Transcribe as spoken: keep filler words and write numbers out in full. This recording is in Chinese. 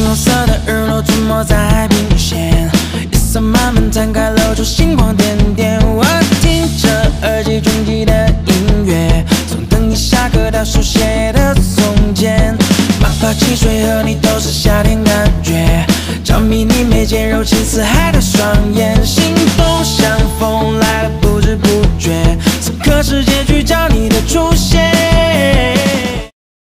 红色的日落出没在海平线，夜色慢慢摊开，露出星光点点。我听着耳机中记的音乐，从等你下课到书写的从前，马跑汽水和你都是夏天感觉，着迷你眉间柔情似海的